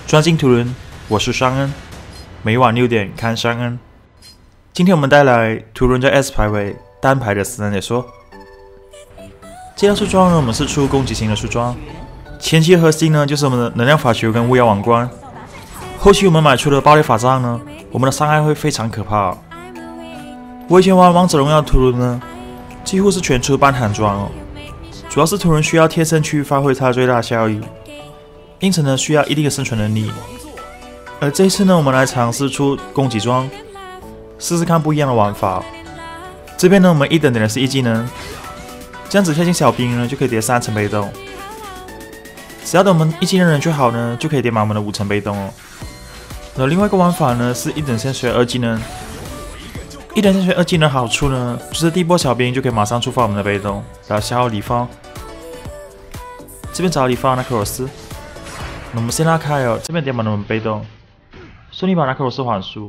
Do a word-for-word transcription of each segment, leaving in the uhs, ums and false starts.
专心图人，我是尚恩，每晚六点看尚恩。今天我们带来图人在 S 排位单排的死人解说。这套树桩呢，我们是出攻击型的树桩，前期的核心呢就是我们的能量法球跟巫妖王冠，后期我们买出的爆裂法杖呢，我们的伤害会非常可怕。我以前玩王者荣耀图人呢，几乎是全出半坦装哦，主要是图人需要贴身去发挥它最大效益。因此呢，需要一定的生存能力。而这一次呢，我们来尝试出攻击装，试试看不一样的玩法。这边呢，我们一等点的是一技能，这样子贴近小兵呢，就可以叠三层被动。只要等我们一技能人就好呢，就可以叠满我们的五层被动哦。那另外一个玩法呢，是一等先学二技能。一等先学二技能好处呢，就是第一波小兵就可以马上触发我们的被动，然后消耗敌方。这边找到敌方那克罗斯。那我们先拉开哦，这边点满了我们被动，顺利把那克罗斯缓输。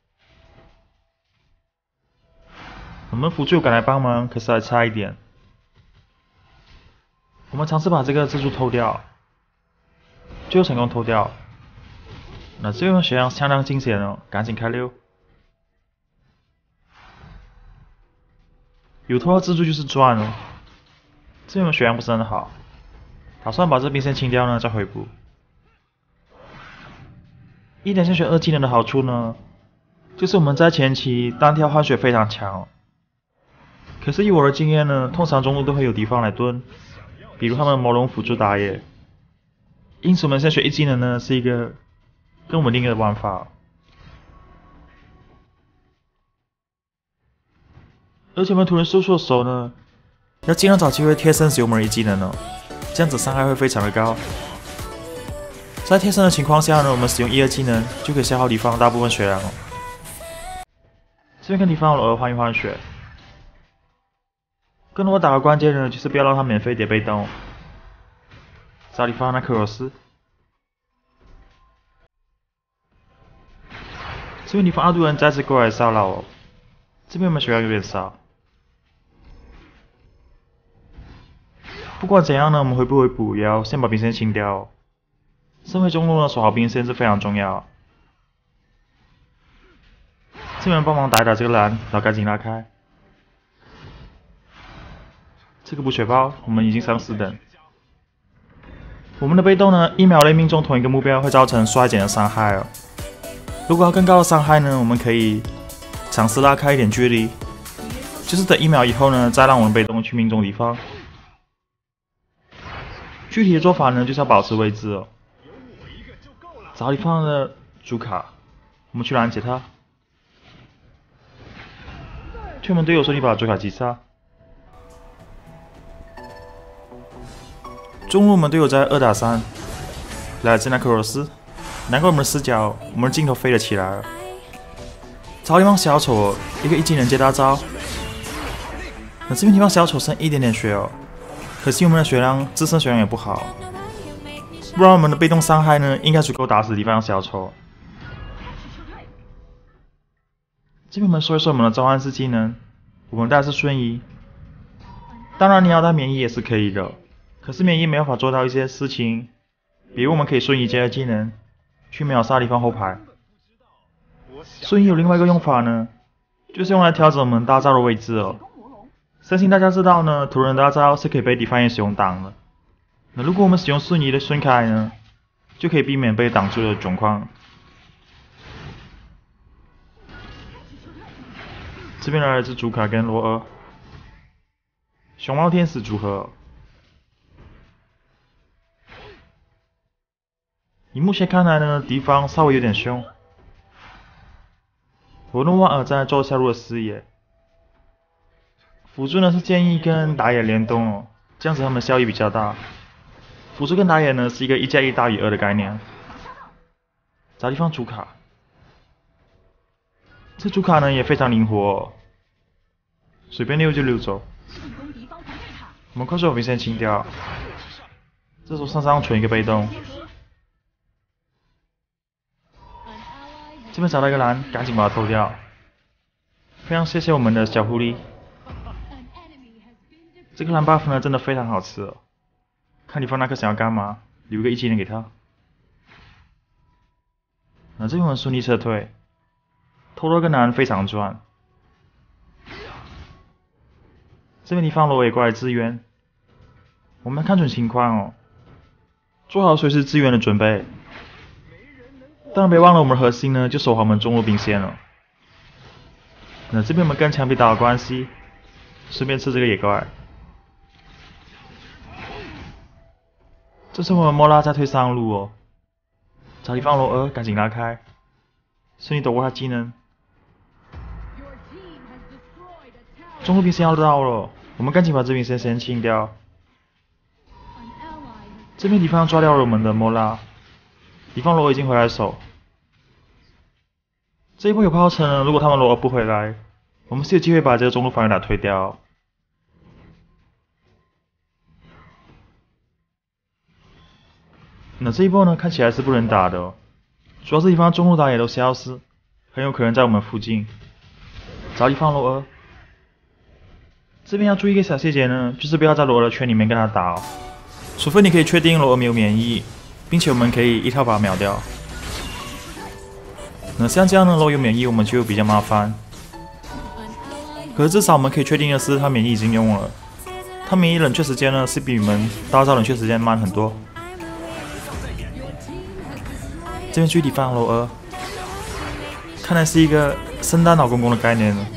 我们辅助赶来帮忙，可是还差一点。我们尝试把这个蜘蛛偷掉，最后成功偷掉。那这边血量相当惊险哦，赶紧开溜。有偷到蜘蛛就是赚哦。这边血量不是很好，打算把这兵先清掉呢，再回补。一点先学二技能的好处呢，就是我们在前期单挑换血非常强、哦。可是以我的经验呢，通常中路都会有敌方来蹲，比如他们魔龙辅助打野。因此我们先学一技能呢，是一个更稳定的玩法。而且我们图人输出的时候呢，要尽量找机会贴身使用我们的一技能哦，这样子伤害会非常的高。在贴身的情况下呢，我们使用一二技能就可以消耗敌方大部分血量哦。这边跟敌方老二换一换血，跟我打的关键呢，就是不要让他免费叠被动。找敌方那克罗斯，这边敌方阿杜人再次过来骚扰哦，这边我们血量有点少。不管怎样呢，我们回不回补也要先把兵线清掉哦。身为中路呢，守好兵线是非常重要。这边帮忙打一打这个蓝，然后赶紧拉开。这个补血包，我们已经上四等。我们的被动呢，一秒内命中同一个目标会造成衰减的伤害哦。如果要更高的伤害呢，我们可以尝试拉开一点距离，就是等一秒以后呢，再让我们被动去命中敌方。具体的做法呢，就是要保持位置哦。找敌方的主卡，我们去拦截他，劝我们队友顺利把主卡击杀。中路我们队友在二打三，来自那克罗斯，难怪我们的视角，我们的镜头飞了起来了。找地方小丑，一个一技能接大招。那这边地方小丑剩一点点血哦，可惜我们的血量自身血量也不好。不然我们的被动伤害呢，应该足够打死敌方小丑。这边我们说一说我们的召唤师技能，我们带的是瞬移。当然你要带免疫也是可以的，可是免疫没办法做到一些事情，比如我们可以瞬移结合技能，去秒杀敌方后排。瞬移有另外一个用法呢，就是用来调整我们大招的位置哦。相信大家知道呢，图人大招是可以被敌方也使用挡的。那如果我们使用瞬移的瞬开呢，就可以避免被挡住的状况。这边来的是主卡跟罗尔，熊猫天使组合。以目前看来呢，敌方稍微有点凶。我用万尔在做下路的视野。辅助呢是建议跟打野联动哦，这样子他们效益比较大。辅助跟打野呢是一个一加一大于二的概念。找地方主卡，这主卡呢也非常灵活、哦，随便溜就溜走。我们快速把兵线清掉，这时候上上存一个被动。这边找到一个蓝，赶紧把它偷掉。非常谢谢我们的小狐狸。这个蓝 buff 呢真的非常好吃哦。看敌方那颗想要干嘛，留个一技能给他。 那这边我们顺利撤退，偷了个男非常赚。这边地方罗也过来支援，我们看准情况哦，做好随时支援的准备。当然别忘了我们的核心呢，就守好我们中路兵线了。那这边我们跟墙壁打好关系，顺便吃这个野怪。这时候我们莫拉在推上路哦，找地方罗尔赶紧拉开，顺利躲过他技能。中路兵线要到了，我们赶紧把这兵线先清掉。这边敌方抓掉了我们的莫拉，敌方罗尔已经回来守。这一波有炮城呢，如果他们罗尔不回来，我们是有机会把这个中路防御塔推掉。那这一波呢，看起来是不能打的哦，主要是敌方中路打野都消失，很有可能在我们附近。找地方罗尔，这边要注意一个小细节呢，就是不要在罗尔的圈里面跟他打哦，除非你可以确定罗尔没有免疫，并且我们可以一套把他秒掉。那像这样呢，罗尔有免疫我们就比较麻烦。可是至少我们可以确定的是，他免疫已经用了，他免疫冷却时间呢是比你们大招冷却时间慢很多。这边注意敌方罗尔，看来是一个圣诞老公公的概念了。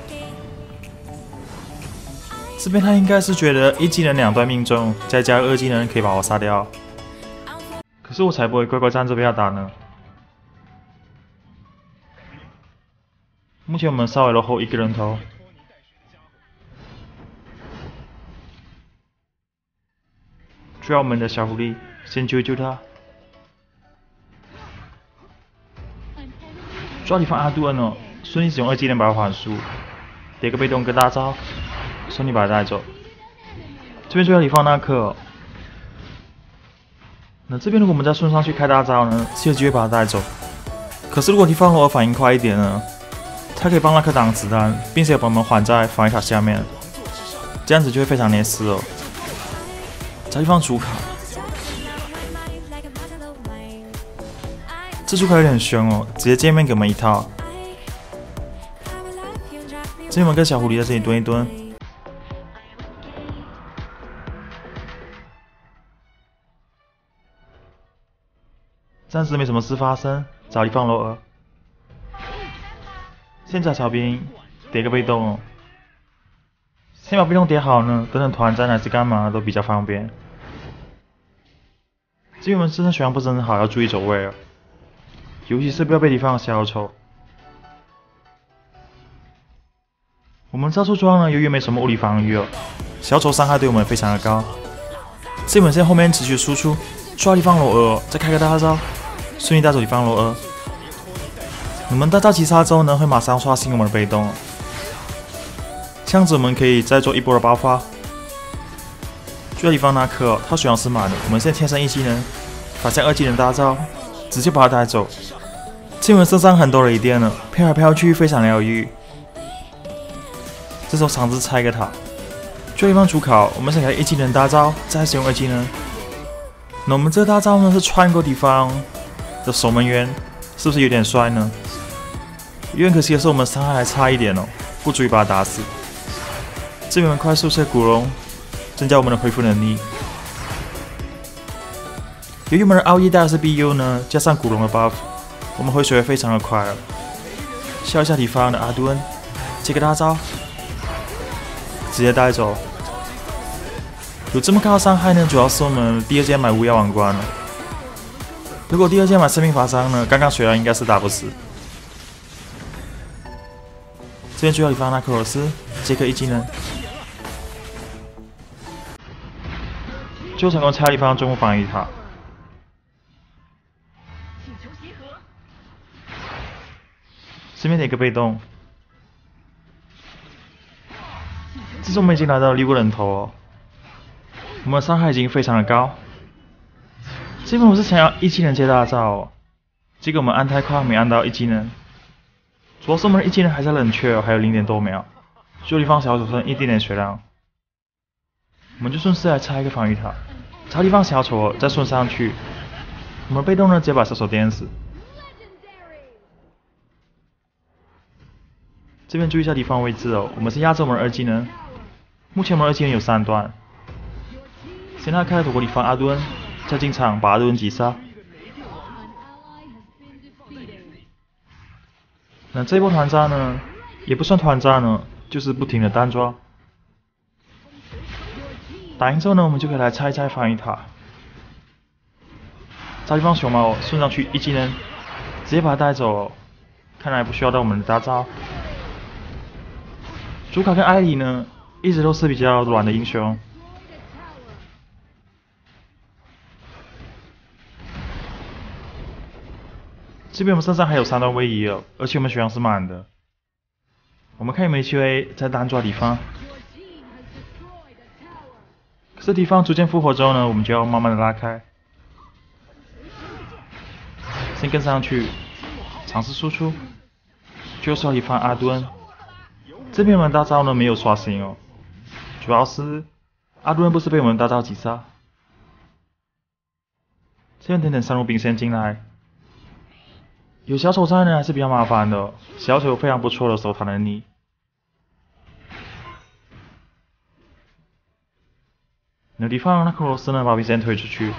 这边他应该是觉得一技能两段命中，再加二技能可以把我杀掉。可是我才不会乖乖站着被他打呢。目前我们稍微落后一个人头。需要我们的小狐狸先救一救他。抓敌方阿杜恩哦，顺利使用二技能把他缓速，叠个被动跟大招，顺利把他带走。这边追到敌方那克、哦，那这边如果我们再顺上去开大招呢，是有机会把他带走。可是如果敌方罗尔反应快一点呢，他可以帮那克挡子弹，并且把我们缓在防御塔下面，这样子就会非常劣势哦。找地方主卡，这主卡有点凶哦，直接见面给我们一套。这边我们跟小狐狸在这里蹲一蹲，暂时没什么事发生，找地方罗尔。先找小兵叠个被动哦，先把被动叠好呢，等等团战还是干嘛都比较方便。至于我们真的血量不是很好，要注意走位哦，尤其是不要被敌方小丑。我们招出装呢，由于没什么物理防御哦，小丑伤害对我们非常的高。这本线后面持续输出，抓敌方罗尔、哦，再开个大招，顺利带走敌方罗尔。我们大招击杀之后呢，会马上刷新我们的被动，这样子我们可以再做一波的爆发。追到敌方那克、哦，他血量是满的，我们现在天生一技能，法向二技能大招，直接把他带走。这边身上很多雷电了，飘来飘去非常疗愈。这时候尝试拆一个塔，追敌方主考，我们先给他一技能大招，再使用二技能。那我们这个大招呢是穿过敌方的守门员，是不是有点帅呢？有点可惜的是，我们伤害还差一点哦，不足以把他打死。这边我们快速射古龙，增加我们的恢复能力。由于我们的奥义带的是 B U 呢，加上古龙的 buff， 我们回血会非常的快了。笑一下敌方的阿杜恩，接个大招，直接带走。有这么高的伤害呢，主要是我们第二件买巫妖王冠了。如果第二件买生命法伤呢，刚刚血量应该是打不死。这边追到敌方那克罗斯，杰克一技能，就成功拆敌方中路防御塔。这边的一个被动，这时我们已经来到六个人头哦，我们的伤害已经非常的高。这边我是想要一技能接大招哦，结果我们按太快没按到一技能。主要是我们的一技能还在冷却哦，还有零点多秒，就敌方小丑剩一点点血量，我们就顺势来拆一个防御塔，找敌方小丑哦，再顺上去，我们被动呢直接把小丑电死。 这边注意一下敌方位置哦，我们是压着我们的二技能。目前我们二技能有三段，先拉开躲过敌方阿敦，再进场把阿敦击杀。那这一波团战呢，也不算团战呢，就是不停的单抓。打赢之后呢，我们就可以来拆一拆防御塔。找地方熊猫顺上去一技能，直接把它带走、哦。看来不需要到我们的大招。朱卡跟艾莉呢，一直都是比较软的英雄。这边我们身上还有三段位移哦，而且我们血量是满的。我们看有没有机会再单抓敌方。可是敌方逐渐复活之后呢，我们就要慢慢的拉开。先跟上去，尝试输出，就刷敌方阿敦。这边我们大招呢没有刷新哦，主要是阿敦不是被我们大招击杀。这边等等三路兵先进来，有小丑在呢还是比较麻烦的，小丑有非常不错的守塔能力。有地方那克罗斯呢把兵先推出去。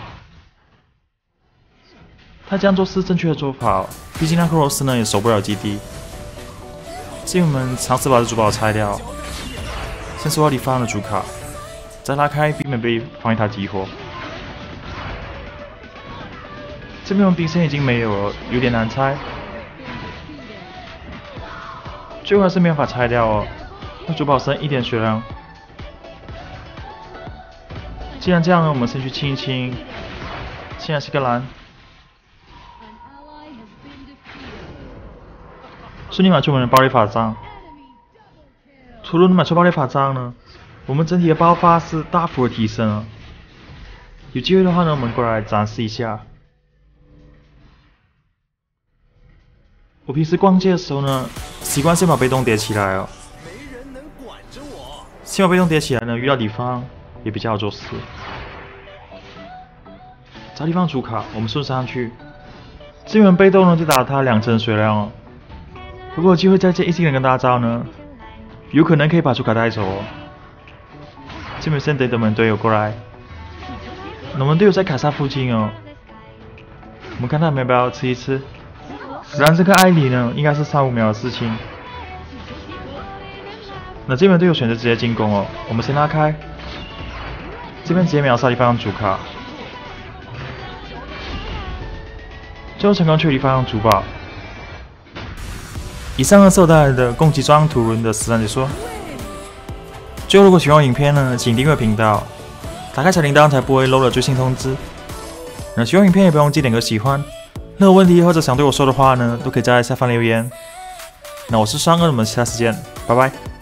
他这样做是正确的做法、哦，毕竟那克罗斯呢也守不了基地。所以我们尝试把这主堡拆掉，先收到敌方的主卡，再拉开，避免被防御塔激活。这边我们兵线已经没有了，有点难拆。最后还是没办法拆掉哦，那主堡剩一点血量。既然这样呢，我们先去清一清。现在是个蓝。顺利买出我们的爆裂法杖。除了买出爆裂法杖呢，我们整体的爆发是大幅的提升了。有机会的话呢，我们过来展示一下。我平时逛街的时候呢，习惯先把被动叠起来哦。先把被动叠起来呢，遇到敌方也比较好做事。找地方主卡，我们顺上去。这边被动呢，就打他两成血量哦。如果有机会再接一技能跟大招呢，有可能可以把主卡带走哦。这边先等等我们队友过来，我们队友在凯撒附近哦。我们看他们要不要吃一吃。然这个艾莉呢，应该是三五秒的事情。那这边队友选择直接进攻哦，我们先拉开，这边直接秒杀敌方主卡，最后成功确敌方主堡。以上呢是我带来的攻击装图伦的实战解说。最后如果喜欢我影片呢，请订阅频道，打开小铃铛才不会漏了最新通知。那喜欢影片也不用记点个喜欢。任何问题或者想对我说的话呢，都可以在下方留言。那我是双哥，我们下次见，拜拜。